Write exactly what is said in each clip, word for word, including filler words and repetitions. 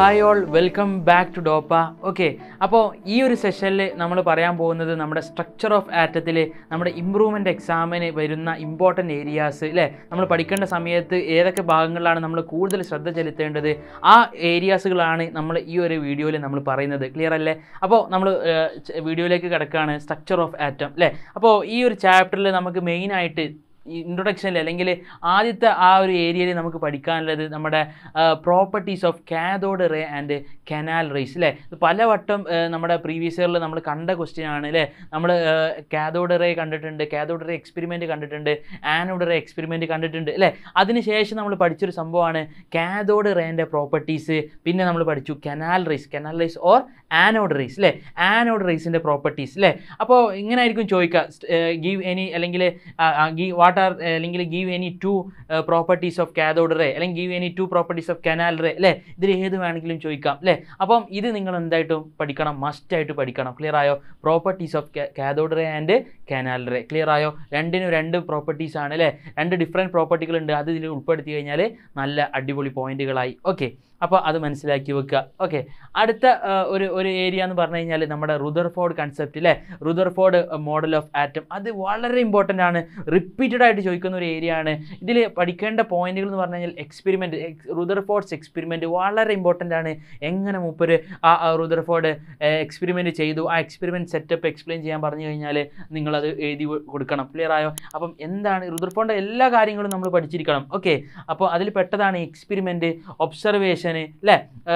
Hi all, welcome back to DOPA. Okay, അപ്പോൾ ഈ ഒരു സെഷനിൽ നമ്മൾ പറയാൻ പോകുന്നത് നമ്മുടെ സ്ട്രക്ചർ ഓഫ് ആറ്റത്തിൽ നമ്മുടെ ഇംപ്രൂവ്മെൻ്റ് എക്സാമിന് വരുന്ന ഇമ്പോർട്ടൻറ്റ് ഏരിയാസ് അല്ലേ, നമ്മൾ പഠിക്കേണ്ട സമയത്ത് ഏതൊക്കെ ഭാഗങ്ങളിലാണ് നമ്മൾ കൂടുതൽ ശ്രദ്ധ ചെലുത്തേണ്ടത്, ആ ഏരിയാസുകളാണ് നമ്മൾ ഈ ഒരു വീഡിയോയിൽ നമ്മൾ പറയുന്നത്. ക്ലിയർ അല്ലേ? അപ്പോൾ നമ്മൾ വീഡിയോയിലേക്ക് കിടക്കുകയാണ്. സ്ട്രക്ചർ ഓഫ് ആറ്റം അല്ലേ. അപ്പോൾ ഈ ഒരു ചാപ്റ്ററിൽ നമുക്ക് മെയിനായിട്ട് ഇൻട്രൊഡക്ഷനിൽ അല്ലെങ്കിൽ ആദ്യത്തെ ആ ഒരു ഏരിയയിൽ നമുക്ക് പഠിക്കാനുള്ളത് നമ്മുടെ properties of cathode ray and canal rays അല്ലേ. പലവട്ടം നമ്മുടെ പ്രീവിയസ് ഇയറിൽ നമ്മൾ കണ്ട ക്വസ്റ്റ്യൻ ആണ് അല്ലേ. നമ്മൾ കാഥോഡ് റേ കണ്ടിട്ടുണ്ട്, കാഥോഡ് റേ എക്സ്പെരിമെൻറ്റ് കണ്ടിട്ടുണ്ട്, ആനോഡ് റേ എക്സ്പെരിമെൻറ്റ് കണ്ടിട്ടുണ്ട് അല്ലേ. അതിനുശേഷം നമ്മൾ പഠിച്ചൊരു സംഭവമാണ് കാഥോഡ് റേൻ്റെ പ്രോപ്പർട്ടീസ്. പിന്നെ നമ്മൾ പഠിച്ചു canal rays, canal rays or anode rays അല്ലേ, ആനോഡ് റേസിൻ്റെ പ്രോപ്പർട്ടീസ് അല്ലേ. അപ്പോൾ ഇങ്ങനെ ആയിരിക്കും ചോദിക്കുക, ഗീവ് എനി അല്ലെങ്കിൽ ഗീവ് വാട്ട് ആർ അല്ലെങ്കിൽ give any two properties of cathode ray അല്ലെങ്കിൽ give any two properties of canal ray അല്ലേ. ഇതിൽ ഏത് വേണമെങ്കിലും ചോദിക്കാം അല്ലേ. അപ്പം ഇത് നിങ്ങൾ എന്തായിട്ടും പഠിക്കണം, മസ്റ്റായിട്ട് പഠിക്കണം. ക്ലിയർ ആയോ? Properties of cathode ray and canal ray. Clear ആയോ? രണ്ടിനും രണ്ട് പ്രോപ്പർട്ടീസ് ആണ് അല്ലേ, രണ്ട് ഡിഫറെൻറ്റ് പ്രോപ്പർട്ടികളുണ്ട്. അത് ഇതിൽ ഉൾപ്പെടുത്തി കഴിഞ്ഞാൽ നല്ല അടിപൊളി പോയിന്റുകളായി. ഓക്കെ, അപ്പോൾ അത് മനസ്സിലാക്കി വെക്കുക. ഓക്കെ, അടുത്ത ഒരു ഒരു ഏരിയ എന്ന് പറഞ്ഞു കഴിഞ്ഞാൽ നമ്മുടെ റുദർഫോർഡ് കൺസെപ്റ്റ് അല്ലേ, റുദർഫോർഡ് മോഡൽ ഓഫ് ആറ്റം. അത് വളരെ ഇമ്പോർട്ടൻ്റ് ആണ്, റിപ്പീറ്റഡ് ആയിട്ട് ചോദിക്കുന്ന ഒരു ഏരിയ ആണ്. ഇതിൽ പഠിക്കേണ്ട പോയിന്റുകൾ എന്ന് പറഞ്ഞു കഴിഞ്ഞാൽ എക്സ്പെരിമെൻറ്റ്, റുദർഫോർഡ്സ് എക്സ്പെരിമെൻറ്റ് വളരെ ഇമ്പോർട്ടൻ്റ് ആണ്. എങ്ങനെ മൂപ്പര് ആ റുദർഫോർഡ് എക്സ്പെരിമെൻറ്റ് ചെയ്തു, ആ എക്സ്പെരിമെൻറ്റ് സെറ്റപ്പ് എക്സ്പ്ലെയിൻ ചെയ്യാൻ പറഞ്ഞു കഴിഞ്ഞാൽ നിങ്ങളത് എഴുതി കൊടുക്കണം. ക്ലിയർ ആയോ? അപ്പം എന്താണ് റുദർഫോർഡിൻ്റെ എല്ലാ കാര്യങ്ങളും നമ്മൾ പഠിച്ചിരിക്കണം. ഓക്കെ, അപ്പോൾ അതിൽ പെട്ടതാണ് എക്സ്പെരിമെൻറ്റ്, ഒബ്സർവേഷൻ അല്ലേ.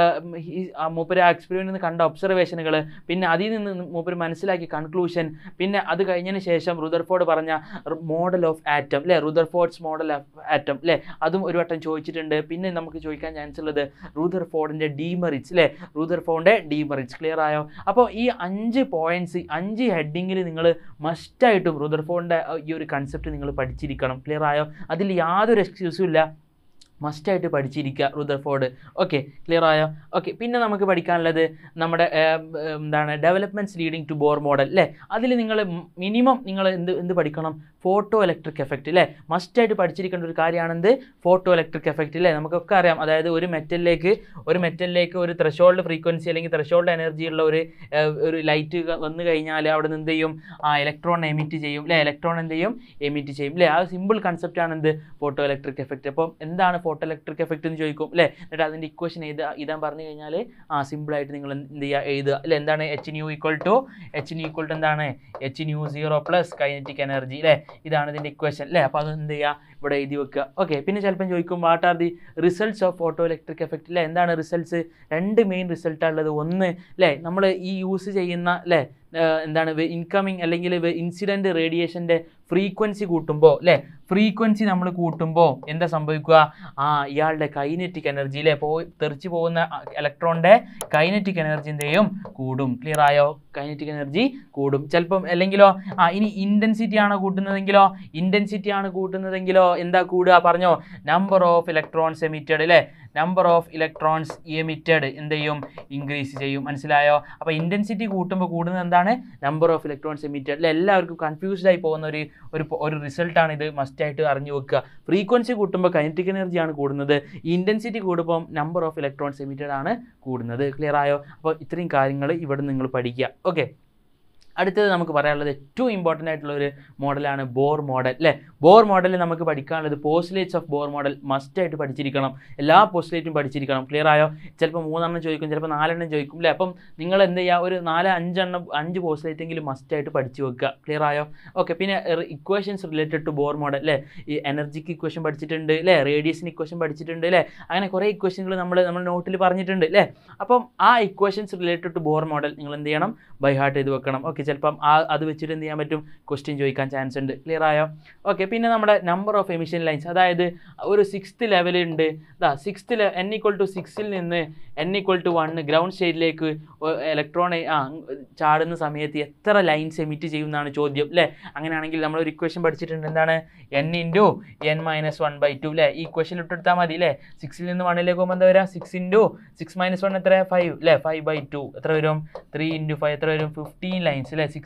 മൂപ്പര് ആ എക്സ്പെരിമെൻറ്റിൽ നിന്ന് കണ്ട ഒബ്സർവേഷനുകൾ, പിന്നെ അതിൽ നിന്ന് മൂപ്പര് മനസ്സിലാക്കിയ കൺക്ലൂഷൻ, പിന്നെ അത് കഴിഞ്ഞതിന് ശേഷം റുദർഫോർഡ് പറഞ്ഞ മോഡൽ ഓഫ് ആറ്റം അല്ലേ, റുദർഫോർഡ്സ് മോഡൽ ഓഫ് ആറ്റം അല്ലേ, അതും ഒരു വട്ടം ചോദിച്ചിട്ടുണ്ട്. പിന്നെ നമുക്ക് ചോദിക്കാൻ ചാൻസ് ഉള്ളത് റുദർഫോർഡിൻ്റെ ഡീമെറിറ്റ്സ് അല്ലേ, റുദർഫോർഡിൻ്റെ ഡീമെറിറ്റ്സ്. ക്ലിയർ ആയോ? അപ്പോൾ ഈ അഞ്ച് പോയിന്റ്സ്, അഞ്ച് ഹെഡിങ്ങിൽ നിങ്ങൾ മസ്റ്റായിട്ടും റുദർഫോർഡിൻ്റെ ഈ ഒരു കൺസെപ്റ്റ് നിങ്ങൾ പഠിച്ചിരിക്കണം. ക്ലിയർ ആയോ? അതിൽ യാതൊരു എക്സ്ക്യൂസും ഇല്ല, മസ്റ്റായിട്ട് പഠിച്ചിരിക്കുക റുദർഫോർഡ്. ഓക്കെ, ക്ലിയർ ആയോ? ഓക്കെ, പിന്നെ നമുക്ക് പഠിക്കാനുള്ളത് നമ്മുടെ എന്താണ് developments leading to Bohr model അല്ലേ. അതിൽ നിങ്ങൾ മിനിമം നിങ്ങൾ എന്ത് എന്ത് പഠിക്കണം? ഫോട്ടോ ഇലക്ട്രിക് എഫക്റ്റ് അല്ലേ. മസ്റ്റായിട്ട് പഠിച്ചിരിക്കേണ്ട ഒരു കാര്യമാണെന്ത്? ഫോട്ടോ ഇലക്ട്രിക് എഫക്റ്റ് അല്ലേ. നമുക്കൊക്കെ അറിയാം, അതായത് ഒരു മെറ്റലിലേക്ക് ഒരു മെറ്റലിലേക്ക് ഒരു ത്രഷോൾഡ് ഫ്രീക്വൻസി അല്ലെങ്കിൽ ത്രഷോൾഡ് എനർജി ഉള്ള ഒരു ഒരു ലൈറ്റ് വന്നു കഴിഞ്ഞാൽ അവിടെ നിന്ന് എന്ത് ചെയ്യും? ആ ഇലക്ട്രോൺ എമിറ്റ് ചെയ്യും അല്ലേ, ഇലക്ട്രോൺ എന്ത് ചെയ്യും? എമിറ്റ് ചെയ്യും അല്ലേ. ആ സിമ്പിൾ കൺസെപ്റ്റ് ആണ് എന്ത്? Photo electric effect. അപ്പം എന്താണ് ഫോട്ടോ ഇലക്ട്രിക് എഫക്റ്റ് എന്ന് ചോദിക്കും അല്ലേ. എന്നിട്ട് അതിൻ്റെ ഇക്വേഷൻ എഴുതുക, ഇതാൻ പറഞ്ഞു കഴിഞ്ഞാൽ ആ സിമ്പിളായിട്ട് നിങ്ങൾ എന്ത് ചെയ്യുക? എഴുതുക അല്ലേ. എന്താണ് h nu equal to h nu equal to എന്താണ്? H nu zero plus kinetic energy അല്ലേ. ഇതാണ് ഇതിൻ്റെ ഇക്വേഷൻ അല്ലേ. അപ്പോൾ അത് എന്ത് ചെയ്യുക? ഇവിടെ എഴുതി വെക്കുക. ഓക്കെ, പിന്നെ ചിലപ്പം ചോദിക്കും what are the results of photo electric effect അല്ലേ. എന്താണ് റിസൾട്ട്സ്? രണ്ട് മെയിൻ റിസൾട്ടാണ് ഉള്ളത്. ഒന്ന് അല്ലേ, നമ്മൾ ഈ യൂസ് ചെയ്യുന്ന അല്ലേ എന്താണ് ഇൻകമിങ് അല്ലെങ്കിൽ ഇൻസിഡൻറ്റ് റേഡിയേഷൻ്റെ ഫ്രീക്വൻസി കൂട്ടുമ്പോൾ അല്ലേ, ഫ്രീക്വൻസി നമ്മൾ കൂട്ടുമ്പോൾ എന്താ സംഭവിക്കുക? ആ ഇയാളുടെ കൈനറ്റിക് എനർജി അല്ലേ, പോ തെറിച്ച് പോകുന്ന ഇലക്ട്രോണിൻ്റെ കൈനറ്റിക് എനർജി എന്ത് ചെയ്യും? കൂടും. ക്ലിയർ ആയോ? കൈനറ്റിക് എനർജി കൂടും. ചിലപ്പം അല്ലെങ്കിലോ ആ ഇനി ഇൻറ്റൻസിറ്റി ആണ് കൂട്ടുന്നതെങ്കിലോ ഇൻറ്റൻസിറ്റി ആണ് കൂട്ടുന്നതെങ്കിലോ എന്താ കൂടുക? പറഞ്ഞോ, നമ്പർ ഓഫ് ഇലക്ട്രോൺസ് എമിറ്റഡ് അല്ലേ, നമ്പർ ഓഫ് ഇലക്ട്രോൺസ് എമിറ്റഡ് എന്ത് ചെയ്യും? ഇൻക്രീസ് ചെയ്യും. മനസ്സിലായോ? അപ്പോൾ ഇൻറ്റൻസിറ്റി കൂട്ടുമ്പോൾ കൂടുന്നത് എന്താണ്? നമ്പർ ഓഫ് ഇലക്ട്രോൺസ് എമിറ്റഡ് അല്ലേ. എല്ലാവർക്കും കൺഫ്യൂസ്ഡ് ആയി പോകുന്ന ഒരു ഒരു ഒരു റിസൾട്ടാണ് ഇത്, മസ്റ്റായിട്ട് അറിഞ്ഞു വെക്കുക. ഫ്രീക്വൻസി കൂട്ടുമ്പോൾ കൈനറ്റിക് എനർജിയാണ് കൂടുന്നത്, ഇൻറ്റൻസിറ്റി കൂടുമ്പോൾ നമ്പർ ഓഫ് ഇലക്ട്രോൺസ് എമിറ്റഡ് ആണ് കൂടുന്നത്. ക്ലിയർ ആയോ? അപ്പോൾ ഇത്രയും കാര്യങ്ങൾ ഇവിടെ നിങ്ങൾ പഠിക്കുക. ഓക്കെ, അടുത്തത് നമുക്ക് പറയാനുള്ളത് ഏറ്റവും ഇമ്പോർട്ടൻ്റ് ആയിട്ടുള്ള ഒരു മോഡലാണ് ബോർ മോഡൽ അല്ലേ. ബോർ മോഡലിൽ നമുക്ക് പഠിക്കാനുള്ളത് പോസ്റ്റുലേറ്റ്സ് ഓഫ് ബോർ മോഡൽ മസ്റ്റായിട്ട് പഠിച്ചിരിക്കണം. എല്ലാ പോസ്റ്റുലേറ്റും പഠിച്ചിരിക്കണം. ക്ലിയർ ആയോ? ചിലപ്പോൾ മൂന്നെണ്ണം ചോദിക്കും, ചിലപ്പോൾ നാലെണ്ണം ചോദിക്കും അല്ലേ. അപ്പം നിങ്ങൾ എന്ത് ചെയ്യുക? ഒരു നാല് അഞ്ചെണ്ണം അഞ്ച് പോസ്റ്റുലേറ്റെങ്കിലും മസ്റ്റായിട്ട് പഠിച്ചു വെക്കുക. ക്ലിയർ ആയോ? ഓക്കെ, പിന്നെ equations related to Bohr model അല്ലേ. ഈ എനർജിക്ക് ഇക്വേഷൻ പഠിച്ചിട്ടുണ്ട് അല്ലേ, റേഡിയസിന് ഇക്വേഷൻ പഠിച്ചിട്ടുണ്ട് അല്ലേ. അങ്ങനെ കുറേ ഇക്വേഷനുകൾ നമ്മൾ നമ്മൾ നോട്ടിൽ പറഞ്ഞിട്ടുണ്ട് അല്ലേ. അപ്പം ആ equations related to Bohr model നിങ്ങൾ എന്ത് ചെയ്യണം? ബൈ ഹാർട്ട് ചെയ്ത് വെക്കണം. ഓക്കെ, ചിലപ്പം ആ അത് വെച്ചിട്ട് എന്ത് ചെയ്യാൻ പറ്റും? ക്വസ്റ്റ്യൻ ചോദിക്കാൻ ചാൻസ് ഉണ്ട്. ക്ലിയർ ആയോ? ഓക്കെ, പിന്നെ നമ്മുടെ നമ്പർ ഓഫ് എമിഷൻ ലൈൻസ്, അതായത് ഒരു സിക്സ്ത് ലെവലുണ്ട്. ഇതാ സിക്സ്ത് എൻ ഈക്വൽ ടു സിക്സിൽ നിന്ന് n equal to one ground സ്റ്റേറ്റിലേക്ക് ഇലക്ട്രോൺ ആ ചാടുന്ന സമയത്ത് എത്ര ലൈൻസ് എമിറ്റ് ചെയ്യും എന്നാണ് ചോദ്യം അല്ലേ. അങ്ങനെയാണെങ്കിൽ നമ്മൾ ഒരു ഇക്വേഷൻ പഠിച്ചിട്ടുണ്ട്. എന്താണ്? N into n minus one by two അല്ലേ. ഈ ഇക്വേഷൻ ഇട്ടെടുത്താൽ മതി അല്ലേ. സിക്സിൽ നിന്ന് വണ്ണിലേക്ക് പോകുമ്പോൾ എന്താ വരിക? Six into six minus one എത്ര? ഫൈവ് അല്ലേ. ഫൈവ് ബൈ ടു എത്ര വരും? ത്രീ ഇൻറ്റു ഫൈവ് എത്ര വരും? ഫിഫ്റ്റീൻ ലൈൻസ് അല്ലേ. സിക്സ്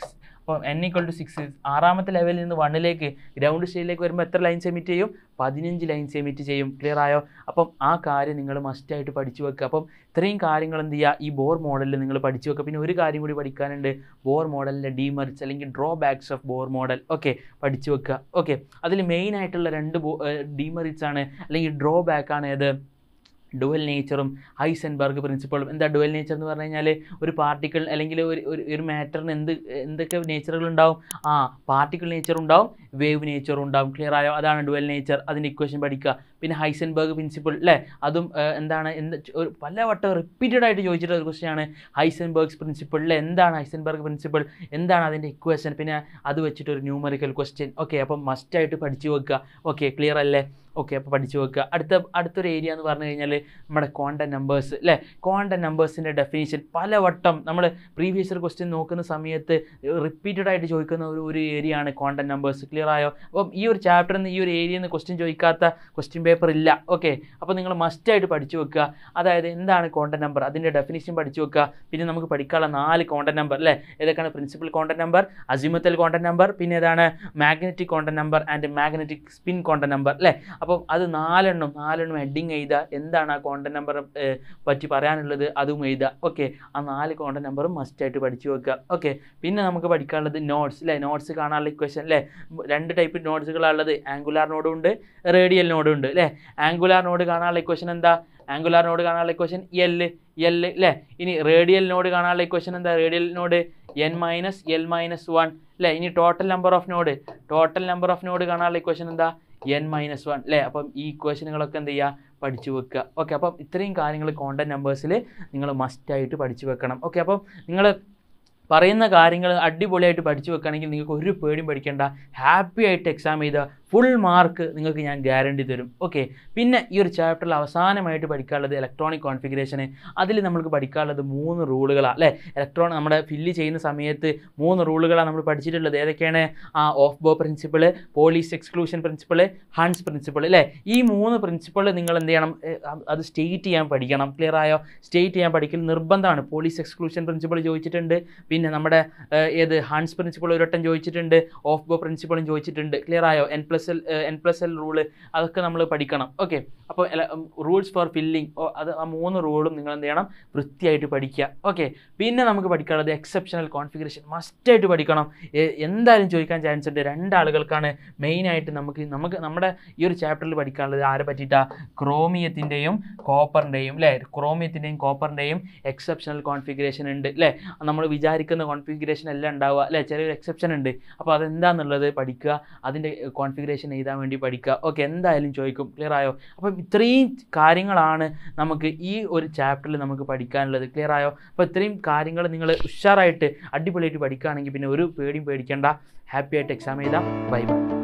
അപ്പോൾ എൻ ഈക്വൽ ടു സിക്സ് ആറാമത്തെ ലെവലിൽ നിന്ന് വണ്ണിലേക്ക് ഗ്രൗണ്ട് സ്റ്റേജിലേക്ക് വരുമ്പോൾ എത്ര ലൈൻസ് എമിറ്റ് ചെയ്യും? പതിനഞ്ച് ലൈൻസ് എമിറ്റ് ചെയ്യും. ക്ലിയർ ആയോ? അപ്പം ആ കാര്യം നിങ്ങൾ മസ്റ്റായിട്ട് പഠിച്ചു വെക്കുക. അപ്പം ഇത്രയും കാര്യങ്ങൾ എന്ത് ചെയ്യുക, ഈ ബോർ മോഡലിൽ നിങ്ങൾ പഠിച്ചു വെക്കുക. പിന്നെ ഒരു കാര്യം കൂടി പഠിക്കാനുണ്ട്, ബോർ മോഡലിൻ്റെ ഡീമെറിറ്റ്സ് അല്ലെങ്കിൽ drawbacks of Bohr model. Okay, പഠിച്ചു വെക്കുക. ഓക്കെ, അതിൽ മെയിൻ ആയിട്ടുള്ള രണ്ട് ഡീമെറിറ്റ്സ് ആണ് അല്ലെങ്കിൽ ഡ്രോ ബാക്ക് ആണ് ഏത്? ഡുവൽ നേച്ചറും ഹൈസൻബർഗ് പ്രിൻസിപ്പളും. എന്താ ഡുവൽ നേച്ചർ എന്ന് പറഞ്ഞു കഴിഞ്ഞാൽ ഒരു പാർട്ടിക്കിൾ അല്ലെങ്കിൽ ഒരു ഒരു മാറ്ററിന് എന്ത് എന്തൊക്കെ നേച്ചറുകൾ ഉണ്ടാവും? ആ പാർട്ടിക്കിൾ നേച്ചർ ഉണ്ടാവും, വേവ് നേച്ചറും ഉണ്ടാവും. ക്ലിയർ ആയോ? അതാണ് ഡുവൽ നേച്ചർ. അതിൻ്റെ ഇക്വേഷൻ പഠിക്കുക. പിന്നെ ഹൈസൻബർഗ് പ്രിൻസിപ്പിൾ അല്ലേ, അതും എന്താണ് എന്ത് ഒരു പലവട്ടം റിപ്പീറ്റഡ് ആയിട്ട് ചോദിച്ചിട്ടുള്ള ഒരു ക്വസ്റ്റ്യൻ ആണ് ഹൈസൻബർഗ്സ് പ്രിൻസിപ്പിൾ അല്ലേ. എന്താണ് ഹൈസൻബർഗ് പ്രിൻസിപ്പിൾ, എന്താണ് അതിൻ്റെ ഇക്വേഷൻ, പിന്നെ അത് വെച്ചിട്ട് ഒരു ന്യൂമറിക്കൽ ക്വസ്റ്റ്യൻ. ഓക്കെ, അപ്പം മസ്റ്റായിട്ട് പഠിച്ചു വെക്കുക. ഓക്കെ, ക്ലിയർ അല്ലേ? ഓക്കെ, അപ്പോൾ പഠിച്ചു വെക്കുക. അടുത്ത അടുത്തൊരു ഏരിയ എന്ന് പറഞ്ഞു കഴിഞ്ഞാൽ നമ്മുടെ ക്വാണ്ടം നമ്പേഴ്സ് അല്ലേ. ക്വാണ്ടം നമ്പേഴ്സിൻ്റെ ഡെഫിനിഷൻ പലവട്ടം നമ്മൾ പ്രീവിയസ് ഇയർ ക്വസ്റ്റ്യൻ നോക്കുന്ന സമയത്ത് റിപ്പീറ്റഡ് ആയിട്ട് ചോദിക്കുന്ന ഒരു ഒരു ഏരിയ ആണ് ക്വാണ്ടം നമ്പേഴ്സ്. ക്ലിയർ ആയോ? അപ്പം ഈ ഒരു ചാപ്റ്ററിൽ നിന്ന് ഈ ഒരു ഏരിയയിൽ നിന്ന് ക്വസ്റ്റ്യൻ ചോദിക്കാത്ത ക്വസ്റ്റ്യൻ പേപ്പർ ഇല്ല. ഓക്കെ, അപ്പോൾ നിങ്ങൾ മസ്റ്റായിട്ട് പഠിച്ചു വെക്കുക. അതായത് എന്താണ് ക്വാണ്ടം നമ്പർ, അതിൻ്റെ ഡെഫിനിഷൻ പഠിച്ചു വെക്കുക. പിന്നെ നമുക്ക് പഠിക്കാനുള്ള നാല് ക്വാണ്ടം നമ്പർ അല്ലേ. ഏതൊക്കെയാണ്? Principal quantum number, azimuthal quantum number, പിന്നെ ഏതാണ്? Magnetic quantum number and magnetic spin quantum number അല്ലേ. അപ്പം അത് നാലെണ്ണം നാലെണ്ണം ഹെഡിങ് എഴുതുക. എന്താണ് ആ ക്വാണ്ടം നമ്പർ പറ്റി പറയാനുള്ളത് അതും എഴുതുക. ഓക്കെ, ആ നാല് ക്വാണ്ടം നമ്പറും മസ്റ്റായിട്ട് പഠിച്ചു വെക്കുക. ഓക്കെ, പിന്നെ നമുക്ക് പഠിക്കാനുള്ളത് നോട്ട്സ് അല്ലേ. നോട്ട്സ് കാണാനുള്ള ഇക്വേഷൻ അല്ലേ. രണ്ട് ടൈപ്പ് നോട്ട്സുകളുള്ളത്, ആംഗുലാർ നോഡും ഉണ്ട്, റേഡിയൽ നോഡും ഉണ്ട് അല്ലേ. ആംഗുലാർ നോഡ് കാണാനുള്ള ഇക്വേഷൻ എന്താ? ആംഗുലാർ നോഡ് കാണാനുള്ള ഇക്വേഷൻ എൽ എൽ അല്ലേ. ഇനി റേഡിയൽ നോഡ് കാണാനുള്ള ഇക്വേഷൻ എന്താ? Radial node n minus l minus one അല്ലേ. ഇനി total number of node total number of node കാണാനുള്ള ഇക്വേഷൻ എന്താ? എൻ മൈനസ് വൺ അല്ലേ. അപ്പം ഈ ഇക്വേഷനുകളൊക്കെ എന്ത് ചെയ്യുക? പഠിച്ചു വെക്കുക. ഓക്കെ, അപ്പം ഇത്രയും കാര്യങ്ങൾ ക്വാണ്ടം നമ്പേഴ്സിൽ നിങ്ങൾ മസ്റ്റായിട്ട് പഠിച്ചു വെക്കണം. ഓക്കെ, അപ്പം നിങ്ങൾ പറയുന്ന കാര്യങ്ങൾ അടിപൊളിയായിട്ട് പഠിച്ചു വെക്കുകയാണെങ്കിൽ നിങ്ങൾക്ക് ഒരു പേടിയും പഠിക്കേണ്ട, ഹാപ്പി ആയിട്ട് എക്സാം ചെയ്താൽ ഫുൾ മാർക്ക് നിങ്ങൾക്ക് ഞാൻ ഗ്യാരണ്ടി തരും. ഓക്കെ, പിന്നെ ഈ ഒരു ചാപ്റ്ററിൽ അവസാനമായിട്ട് പഠിക്കാനുള്ളത് ഇലക്ട്രോണിക് കോൺഫിഗറേഷന്. അതിൽ നമുക്ക് പഠിക്കാനുള്ളത് മൂന്ന് റൂളുകളാണ് അല്ലേ. ഇലക്ട്രോൺ നമ്മുടെ ഫില്ല് ചെയ്യുന്ന സമയത്ത് മൂന്ന് റൂളുകളാണ് നമ്മൾ പഠിച്ചിട്ടുള്ളത്. ഏതൊക്കെയാണ്? Aufbau principle, Pauli's exclusion principle, Hund's principle അല്ലേ. ഈ മൂന്ന് പ്രിൻസിപ്പിൾ നിങ്ങൾ എന്ത് ചെയ്യണം? അത് സ്റ്റേറ്റ് ചെയ്യാൻ പഠിക്കണം. ക്ലിയർ ആയോ? സ്റ്റേറ്റ് ചെയ്യാൻ പഠിക്കൽ നിർബന്ധമാണ്. പോളീസ് എക്സ്ക്ലൂഷൻ പ്രിൻസിപ്പിൾ ചോദിച്ചിട്ടുണ്ട്, പിന്നെ നമ്മുടെ ഏത് ഹൺസ് പ്രിൻസിപ്പിൾ ഒരു വട്ടം ചോദിച്ചിട്ടുണ്ട്, ഓഫ് ബോ പ്രിൻസിപ്പിളും ചോദിച്ചിട്ടുണ്ട്. ക്ലിയർ ആയോ? N plus l n plus l rule അതൊക്കെ നമ്മൾ പഠിക്കണം. ഓക്കെ, അപ്പോൾ റൂൾസ് ഫോർ ഫില്ലിംഗ് അത് ആ മൂന്ന് റൂളും നിങ്ങൾ എന്ത് ചെയ്യണം? വൃത്തിയായിട്ട് പഠിക്കുക. ഓക്കെ, പിന്നെ നമുക്ക് പഠിക്കാനുള്ളത് എക്സെപ്ഷണൽ കോൺഫിഗറേഷൻ മസ്റ്റായിട്ട് പഠിക്കണം. എന്തായാലും ചോദിക്കാൻ ചാൻസ് ഉണ്ട്. രണ്ടാളുകൾക്കാണ് മെയിനായിട്ട് നമുക്ക് നമുക്ക് നമ്മുടെ ഈ ഒരു ചാപ്റ്ററിൽ പഠിക്കാനുള്ളത്. ആരെ പറ്റിയിട്ടാ? ക്രോമിയത്തിൻ്റെയും കോപ്പറിൻ്റെയും അല്ലേ. ക്രോമിയത്തിൻ്റെയും കോപ്പറിൻ്റെയും എക്സെപ്ഷണൽ കോൺഫിഗറേഷൻ ഉണ്ട് അല്ലേ. നമ്മൾ വിചാരിക്കുന്ന കോൺഫിഗറേഷൻ എല്ലാം ഉണ്ടാവുക അല്ലേ. ചെറിയൊരു എക്സെപ്ഷൻ ഉണ്ട്. അപ്പോൾ അതെന്താണെന്നുള്ളത് പഠിക്കുക, അതിൻ്റെ കോൺഫിഗറേഷൻ എഴുതാൻ വേണ്ടി പഠിക്കുക. ഓക്കെ, എന്തായാലും ചോദിക്കും. ക്ലിയർ ആയോ? അപ്പം ഇത്രയും കാര്യങ്ങളാണ് നമുക്ക് ഈ ഒരു ചാപ്റ്ററിൽ നമുക്ക് പഠിക്കാനുള്ളത്. ക്ലിയർ ആയോ? അപ്പോൾ ഇത്രയും കാര്യങ്ങൾ നിങ്ങൾ ഉഷാറായിട്ട് അടിപൊളിയായിട്ട് പഠിക്കുകയാണെങ്കിൽ പിന്നെ ഒരു പേടിയും പേടിക്കേണ്ട, ഹാപ്പി ആയിട്ട് എക്സാം എഴുതാം. Bye by.